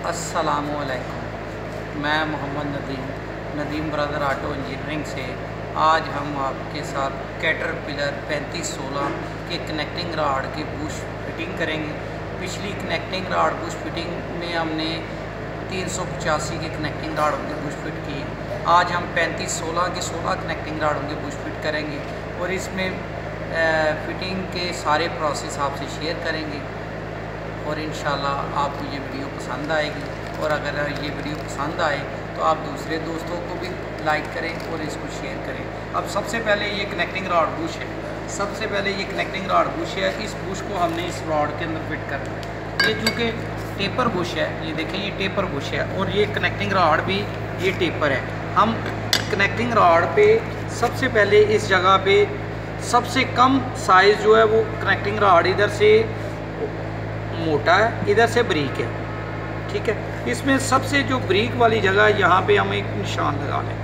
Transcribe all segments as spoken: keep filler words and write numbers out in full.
अस्सलामुअलैकुम। मैं Mohammad Nadeem Nadeem brother auto engineering से आज हम आपके साथ कैटरपिलर पैंतीस सोलह के कनेक्टिंग राड की बुश फिटिंग करेंगे। पिछली कनेक्टिंग राड बुश फिटिंग में हमने तीन सौ पचासी के कनेक्टिंग राडों की बुश फिट की। आज हम पैंतीस सोलह के सोलह कनेक्टिंग राडों की बुश फिट करेंगे और इसमें फ़िटिंग के सारे प्रोसेस आपसे शेयर करेंगे और इंशाल्लाह आपको ये वीडियो पसंद आएगी। और अगर ये वीडियो पसंद आए तो आप दूसरे दोस्तों को भी लाइक करें और इसको शेयर करें। अब सबसे पहले ये कनेक्टिंग रॉड बुश है। सबसे पहले ये कनेक्टिंग रॉड बुश है। इस बुश को हमने इस रॉड के अंदर फिट करना है। ये चूँकि टेपर बुश है, ये देखें ये टेपर बुश है और ये कनेक्टिंग रॉड भी ये टेपर है। हम कनेक्टिंग रॉड पे सबसे पहले इस जगह पे सबसे कम साइज़ जो है वो कनेक्टिंग रॉड इधर से मोटा है, इधर से बारीक है, ठीक है। इसमें सबसे जो बारीक वाली जगह है यहाँ पे हम एक निशान लगा लेंगे।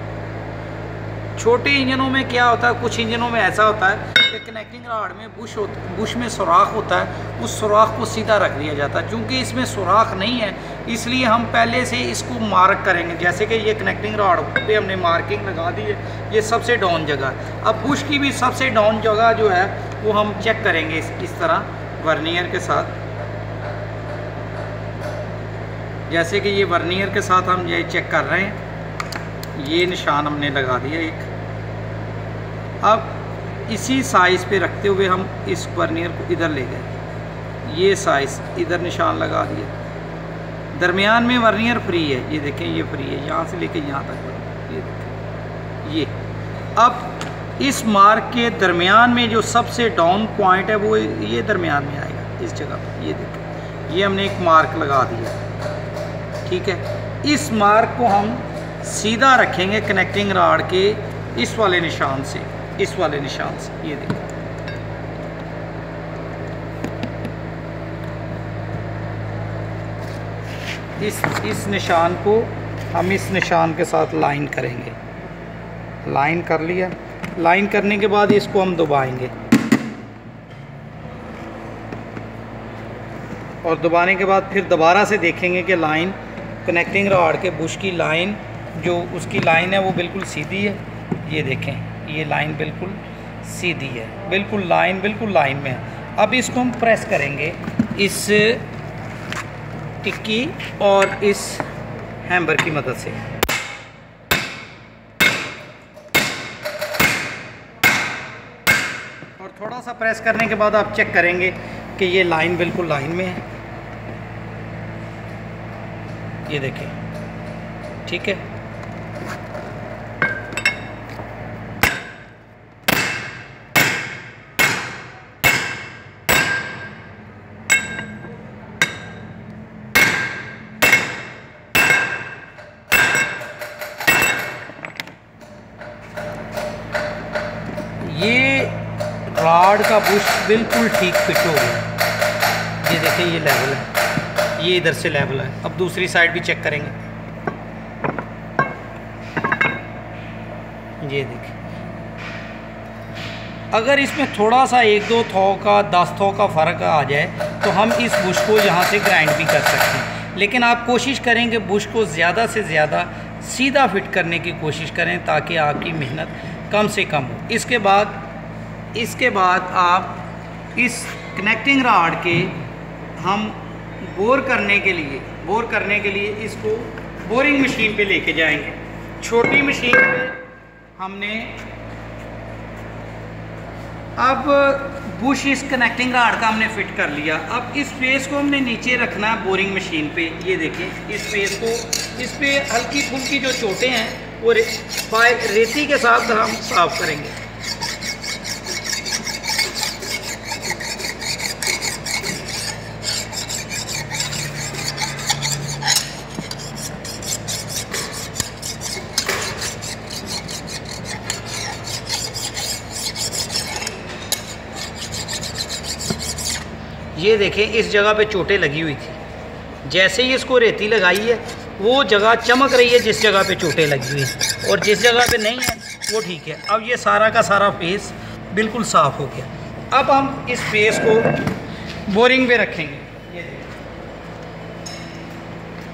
छोटे इंजनों में क्या होता है, कुछ इंजनों में ऐसा होता है कि कनेक्टिंग रॉड में बुश होता बुश में सुराख होता है, उस सुराख को सीधा रख दिया जाता है। चूँकि इसमें सुराख नहीं है इसलिए हम पहले से इसको मार्क करेंगे। जैसे कि ये कनेक्टिंग रॉड पे हमने मार्किंग लगा दी है, ये सबसे डाउन जगह। अब बुश की भी सबसे डाउन जगह जो है वो हम चेक करेंगे इस, इस तरह वर्नियर के साथ। जैसे कि ये वर्नियर के साथ हम ये चेक कर रहे हैं, ये निशान हमने लगा दिया एक। अब इसी साइज़ पे रखते हुए हम इस वर्नियर को इधर ले गए, ये साइज़ इधर निशान लगा दिया। दरमियान में वर्नियर फ्री है, ये देखें ये फ्री है, यहाँ से लेके यहाँ तक ये देखें ये। अब इस मार्क के दरमियान में जो सबसे डाउन पॉइंट है वो ये दरमियान में आएगा, इस जगह पर ये देखें। ये हमने एक मार्क लगा दिया, ठीक है। इस मार्क को हम सीधा रखेंगे कनेक्टिंग रॉड के इस वाले निशान से, इस वाले निशान से, ये देखिए। इस इस निशान को हम इस निशान के साथ लाइन करेंगे। लाइन कर लिया। लाइन करने के बाद इसको हम दबाएंगे और दबाने के बाद फिर दोबारा से देखेंगे कि लाइन कनेक्टिंग रॉड के बुश की लाइन जो उसकी लाइन है वो बिल्कुल सीधी है। ये देखें ये लाइन बिल्कुल सीधी है, बिल्कुल लाइन बिल्कुल लाइन में है। अब इसको हम प्रेस करेंगे इस टिक्की और इस हैमर की मदद से। और थोड़ा सा प्रेस करने के बाद आप चेक करेंगे कि ये लाइन बिल्कुल लाइन में है, ये देखें, ठीक है। ये रॉड का बुश बिल्कुल ठीक फिट हो गया। ये देखें ये लेवल है, ये इधर से लेवल है। अब दूसरी साइड भी चेक करेंगे, ये देखिए। अगर इसमें थोड़ा सा एक दो थौ का दस थौ का फ़र्क आ जाए तो हम इस बुश को यहाँ से ग्राइंड भी कर सकते हैं। लेकिन आप कोशिश करें कि बुश को ज़्यादा से ज़्यादा सीधा फिट करने की कोशिश करें ताकि आपकी मेहनत कम से कम हो। इसके बाद इसके बाद आप इस कनेक्टिंग रॉड के हम बोर करने के लिए बोर करने के लिए इसको बोरिंग मशीन पे लेके जाएंगे। छोटी मशीन पे हमने अब बुश इस कनेक्टिंग रॉड का हमने फिट कर लिया। अब इस फेस को हमने नीचे रखना है बोरिंग मशीन पे। ये देखें इस फेस को, इस पे हल्की फुल्की जो चोटें हैं वो रे, रेती के साथ हम साफ करेंगे। ये देखें इस जगह पे चोटें लगी हुई थी। जैसे ही इसको रेती लगाई है वो जगह चमक रही है जिस जगह पे चोटें लगी हुई हैं, और जिस जगह पे नहीं है वो ठीक है। अब ये सारा का सारा फेस बिल्कुल साफ़ हो गया। अब हम इस फेस को बोरिंग पे रखेंगे। ये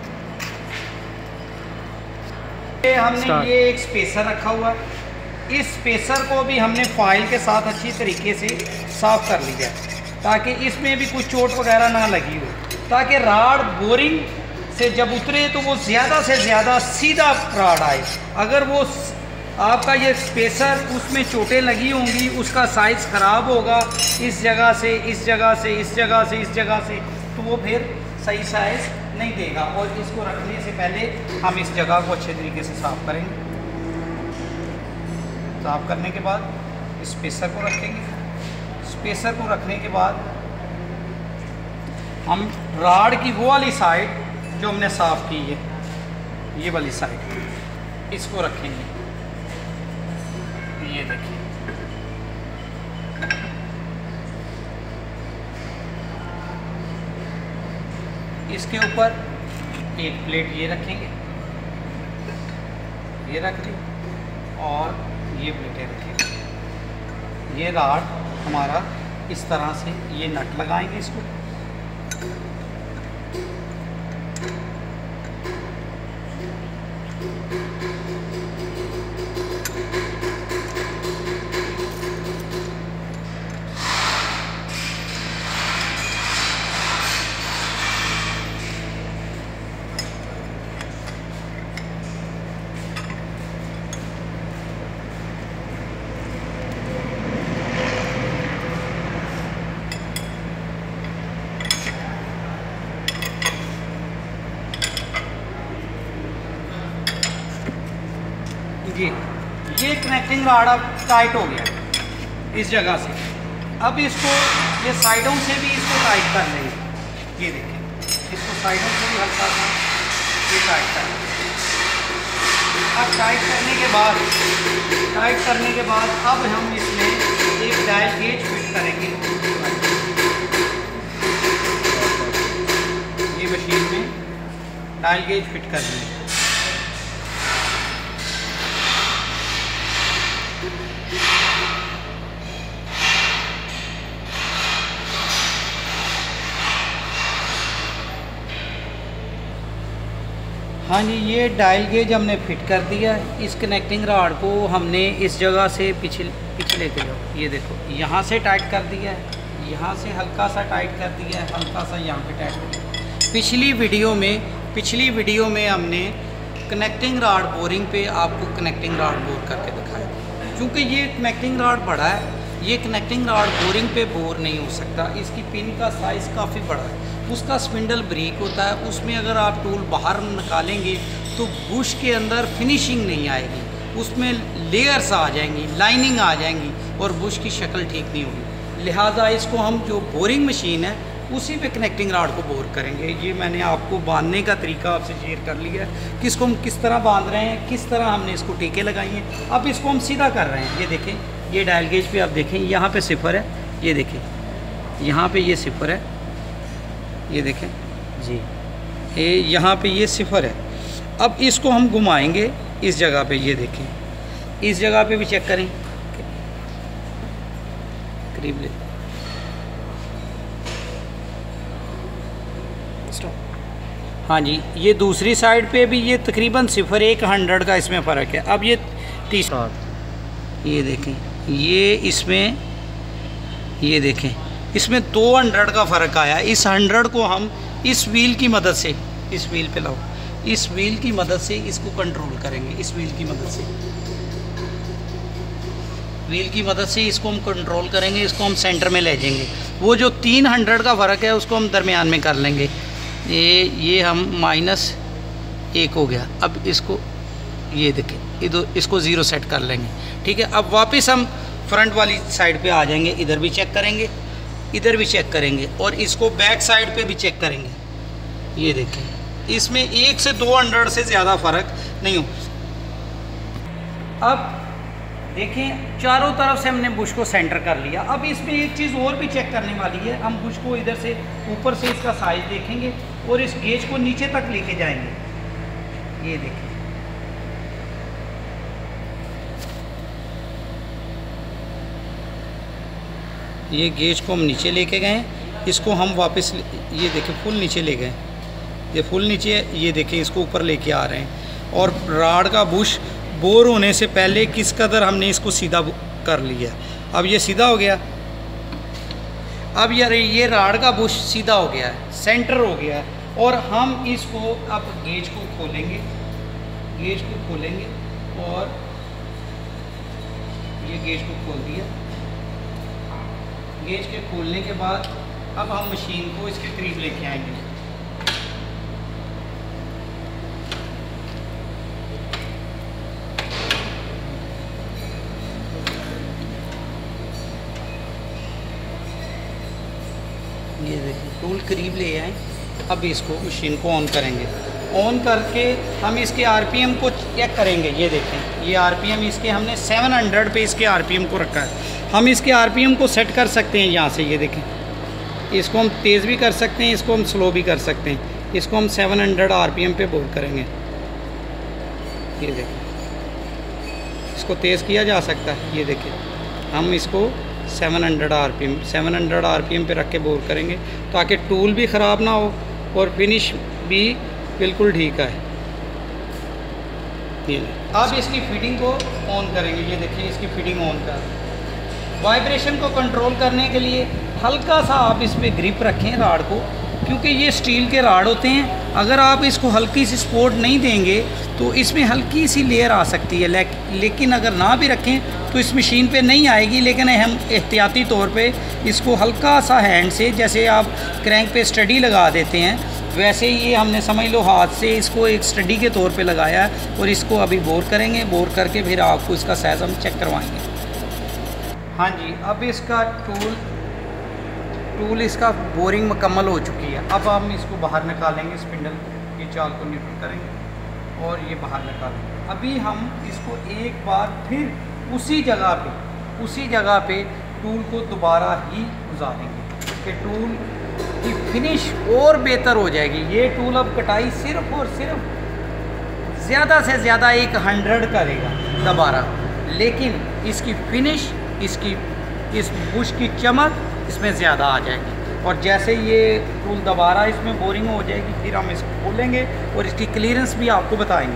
ये हमने ये एक स्पेसर रखा हुआ है, इस स्पेसर को भी हमने फाइल के साथ अच्छी तरीके से साफ़ कर लिया ताकि इसमें भी कुछ चोट वगैरह ना लगी हो, ताकि राड बोरिंग से जब उतरे तो वो ज़्यादा से ज़्यादा सीधा राड आए। अगर वो आपका ये स्पेसर उसमें चोटें लगी होंगी, उसका साइज़ ख़राब होगा, इस जगह से इस जगह से इस जगह से इस जगह से, तो वो फिर सही साइज़ नहीं देगा। और इसको रखने से पहले हम इस जगह को अच्छे तरीके से साफ़ करेंगे। साफ़ करने के बाद स्पेसर को रखेंगे। स्पेसर को रखने के बाद हम राड की वो वाली साइड जो हमने साफ़ की है, ये वाली साइड, इसको रखेंगे। ये देखिए, इसके ऊपर एक प्लेट ये रखेंगे, ये रख ली, और ये प्लेटें रखेंगे। ये राड हमारा इस तरह से, ये नट लगाएंगे इसको, ये ये कनेक्टिंग राड अब टाइट हो गया इस जगह से। अब इसको ये साइडों से भी इसको टाइट कर लेंगे। ये देखिए, इसको साइडों से भी हल्का सा ये टाइट कर लेंगे। अब टाइट करने के बाद टाइट करने के बाद अब हम इसमें एक डायल गेज फिट करेंगे। ये मशीन में डायल गेज फिट कर लेंगे। हाँ जी, ये डायल गेज हमने फिट कर दिया। इस कनेक्टिंग रॉड को हमने इस जगह से पीछे पीछे लेके जाओ। ये देखो, यहाँ से टाइट कर दिया है, यहाँ से हल्का सा टाइट कर दिया है, हल्का सा यहाँ पे टाइट कर दिया। पिछली वीडियो में पिछली वीडियो में हमने कनेक्टिंग रॉड बोरिंग पे आपको कनेक्टिंग रॉड बोर करके दिखाया। क्योंकि ये कनेक्टिंग रॉड बड़ा है, ये कनेक्टिंग रॉड बोरिंग पे बोर नहीं हो सकता। इसकी पिन का साइज़ काफ़ी बड़ा है, उसका स्पिंडल ब्रेक होता है, उसमें अगर आप टूल बाहर निकालेंगे तो बुश के अंदर फिनिशिंग नहीं आएगी, उसमें लेयर्स आ जाएंगी, लाइनिंग आ जाएंगी और बुश की शक्ल ठीक नहीं होगी। लिहाजा इसको हम जो बोरिंग मशीन है उसी पे कनेक्टिंग रॉड को बोर करेंगे। ये मैंने आपको बांधने का तरीका आपसे शेयर कर लिया है कि इसको हम किस तरह बांध रहे हैं, किस तरह हमने इसको टीके लगाई हैं। अब इसको हम सीधा कर रहे हैं। ये देखें, ये डायल गेज पे आप देखें, यहाँ पे सिफर है, ये देखें यहाँ पे ये सिफर है, ये देखें जी, ये यहाँ पे ये सिफर है। अब इसको हम घुमाएंगे इस जगह पे, ये देखें इस जगह पे भी चेक करें, करीब ले स्टॉप। हाँ जी, ये दूसरी साइड पे भी ये तकरीबन सिफर एक हंड्रेड का इसमें फ़र्क है। अब ये तीसरा, ये देखें, ये इसमें ये देखें इसमें दो हंड्रेड का फ़र्क आया। इस हंड्रेड को हम इस व्हील की मदद से, इस व्हील पे लाओ, इस व्हील की मदद से इसको कंट्रोल करेंगे। इस व्हील की मदद से व्हील की मदद से इसको हम कंट्रोल करेंगे, इसको हम सेंटर में ले जाएंगे। वो जो तीन हंड्रेड का फ़र्क है उसको हम दरमियान में कर लेंगे। ये ये हम माइनस एक हो गया। अब इसको ये देखें, इधर इसको ज़ीरो सेट कर लेंगे। ठीक है, अब वापस हम फ्रंट वाली साइड पे आ जाएंगे। इधर भी चेक करेंगे, इधर भी चेक करेंगे और इसको बैक साइड पे भी चेक करेंगे। ये देखें, इसमें एक से दो हंड्रेड से ज़्यादा फ़र्क नहीं हो। अब देखें, चारों तरफ से हमने बुश को सेंटर कर लिया। अब इसमें एक चीज़ और भी चेक करने वाली है। हम बुश को इधर से ऊपर से इसका साइज़ देखेंगे और इस गेज को नीचे तक लेके जाएंगे। ये देखें, ये गेज को हम नीचे लेके गए, इसको हम वापस, ये देखें फुल नीचे ले गए, ये फुल नीचे, ये देखें इसको ऊपर लेके आ रहे हैं। और राड का बुश बोर होने से पहले किस कदर हमने इसको सीधा कर लिया। अब ये सीधा हो गया। अब यार ये राड का बुश सीधा हो गया है, सेंटर हो गया है। और हम इसको अब गेज को खोलेंगे, गेज को खोलेंगे और ये गेज को खोल दिया। गेज के खोलने के बाद अब हम मशीन को इसके करीब लेके आएंगे। ये देखिए टूल करीब ले आए। अब इसको मशीन को ऑन करेंगे। ऑन करके हम इसके आरपीएम को चेक करेंगे। ये देखें ये आरपीएम इसके हमने सात सौ पे इसके आरपीएम को रखा है। हम इसके आरपीएम को सेट कर सकते हैं यहाँ से। ये देखें इसको हम तेज़ भी कर सकते हैं, इसको हम स्लो भी कर सकते हैं। इसको हम सात सौ आरपीएम पे बोल करेंगे। ये देखें इसको तेज़ किया जा सकता है। ये देखें हम इसको सात सौ आरपीएम सात सौ आरपीएम पे रख के बोर करेंगे ताकि टूल भी ख़राब ना हो और फिनिश भी बिल्कुल ठीक है। ये अब इसकी फिटिंग को ऑन करेंगे। ये देखिए इसकी फिटिंग ऑन कर। वाइब्रेशन को कंट्रोल करने के लिए हल्का सा आप इस पर ग्रिप रखें राड को, क्योंकि ये स्टील के राड होते हैं। अगर आप इसको हल्की सी सपोर्ट नहीं देंगे तो इसमें हल्की सी लेयर आ सकती है। ले, लेकिन अगर ना भी रखें तो इस मशीन पे नहीं आएगी। लेकिन हम एहतियाती तौर पे इसको हल्का सा हैंड से, जैसे आप क्रैंक पे स्टडी लगा देते हैं, वैसे ये हमने समझ लो हाथ से इसको एक स्टडी के तौर पे लगाया है। और इसको अभी बोर करेंगे। बोर करके फिर आपको इसका साइज़ हम चेक करवाएंगे। हाँ जी, अब इसका टूल टूल इसका बोरिंग मुकम्मल हो चुकी है। अब हम इसको बाहर निकालेंगे, स्पिंडल की चाल को न्यूट्रल करेंगे और ये बाहर निकालेंगे। अभी हम इसको एक बार फिर उसी जगह पे उसी जगह पे टूल को दोबारा ही गुजारेंगे कि टूल की फिनिश और बेहतर हो जाएगी। ये टूल अब कटाई सिर्फ और सिर्फ ज़्यादा से ज़्यादा एक हंड्रेड करेगा दोबारा, लेकिन इसकी फिनिश, इसकी इस बुश की चमक इसमें ज़्यादा आ जाएगी। और जैसे ये टूल दोबारा इसमें बोरिंग हो जाएगी फिर हम इसको खोलेंगे और इसकी क्लीयरेंस भी आपको बताएंगे।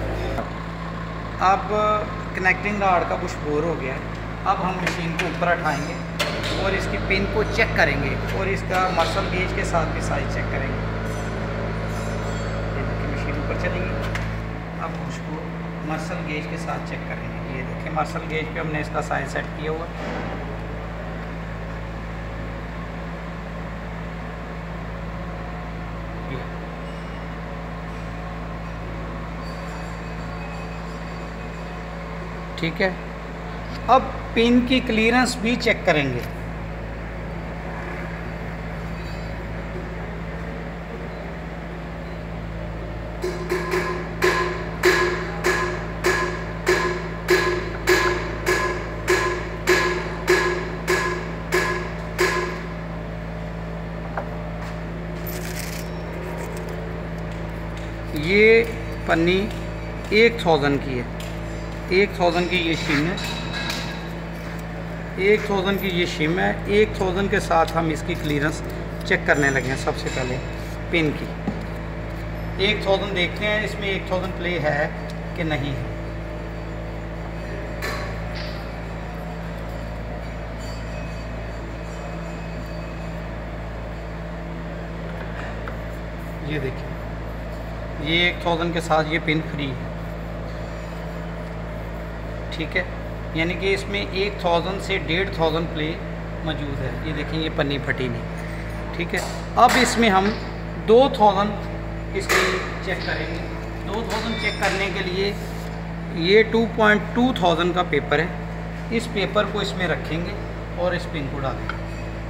अब कनेक्टिंग राड का बुश बोर हो गया है। अब हम मशीन को ऊपर उठाएंगे और इसकी पिन को चेक करेंगे और इसका मर्सल गेज के साथ भी साइज चेक करेंगे। ये देखिए मशीन ऊपर चलेगी। अब बुश को मर्सल गेज के साथ चेक करेंगे। ये देखिए मर्सल गेज पे हमने इसका साइज सेट किया हुआ। ठीक है। अब पिन की क्लीयरेंस भी चेक करेंगे। ये पन्नी एक थाउजेंड की है। एक थाउजेंड की ये शिम है। एक थाउजेंड की ये शिम है। एक थाउजेंड के साथ हम इसकी क्लीयरेंस चेक करने लगे हैं। सबसे पहले पिन की एक थाउजेंड देखते हैं इसमें एक थाउजेंड प्ले है कि नहीं है। ये देखिए ये एक थाउजेंड के साथ ये पिन फ्री है। ठीक है, यानी कि इसमें एक थाउजेंड से डेढ़ थाउजेंड प्ले मौजूद है। ये देखें ये पन्नी फटी नहीं। ठीक है, अब इसमें हम दो थाउजेंड इसकी चेक करेंगे। दो थाउजेंड चेक करने के लिए ये टू पॉइंट टू थाउजेंड का पेपर है। इस पेपर को इसमें रखेंगे और इस पिन को डालेंगे।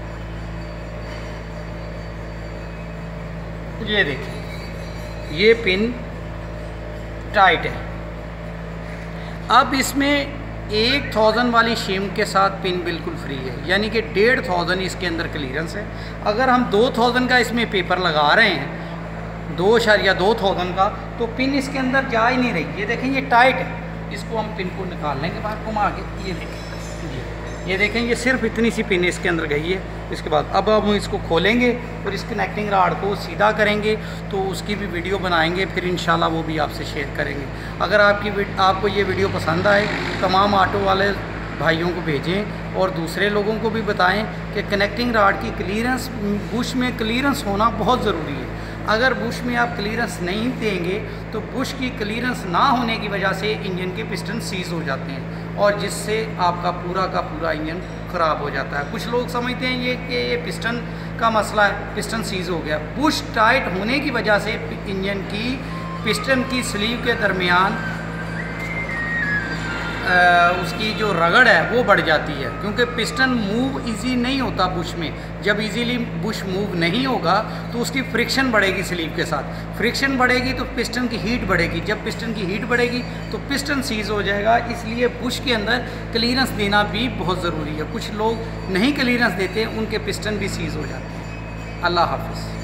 ये देखें ये पिन टाइट है। अब इसमें एक थाउजेंड वाली शिम के साथ पिन बिल्कुल फ्री है, यानी कि डेढ़ थाउजेंड इसके अंदर क्लीयरेंस है। अगर हम दो थाउजेंड का इसमें पेपर लगा रहे हैं, दो या दो थाउजेंड का, तो पिन इसके अंदर जा ही नहीं रही। ये देखें ये टाइट है। इसको हम पिन को निकाल लेंगे बाहर घुमा के। ये देखें ये देखें, ये सिर्फ इतनी सी पिन इसके अंदर गई है। इसके बाद अब हम इसको खोलेंगे और इस कनेक्टिंग रॉड को सीधा करेंगे, तो उसकी भी वीडियो बनाएंगे, फिर इंशाल्लाह वो भी आपसे शेयर करेंगे। अगर आपकी आपको ये वीडियो पसंद आए, तमाम ऑटो वाले भाइयों को भेजें और दूसरे लोगों को भी बताएं कि कनेक्टिंग रॉड की क्लीयरेंस, बुश में क्लीयरेंस होना बहुत ज़रूरी है। अगर बुश में आप क्लीयरेंस नहीं देंगे तो बुश की क्लीयरेंस ना होने की वजह से इंजन के पिस्टन सीज हो जाते हैं और जिससे आपका पूरा का पूरा इंजन ख़राब हो जाता है। कुछ लोग समझते हैं ये कि ये पिस्टन का मसला है, पिस्टन सीज हो गया। बुश टाइट होने की वजह से इंजन की पिस्टन की स्लीव के दरमियान उसकी जो रगड़ है वो बढ़ जाती है, क्योंकि पिस्टन मूव इजी नहीं होता बुश में। जब इजीली बुश मूव नहीं होगा तो उसकी फ्रिक्शन बढ़ेगी स्लीव के साथ, फ्रिक्शन बढ़ेगी तो पिस्टन की हीट बढ़ेगी, जब पिस्टन की हीट बढ़ेगी तो पिस्टन सीज हो जाएगा। इसलिए बुश के अंदर क्लीयरेंस देना भी बहुत ज़रूरी है। कुछ लोग नहीं क्लीयरेंस देते, उनके पिस्टन भी सीज हो जाते हैं। अल्लाह हाफ़िज़।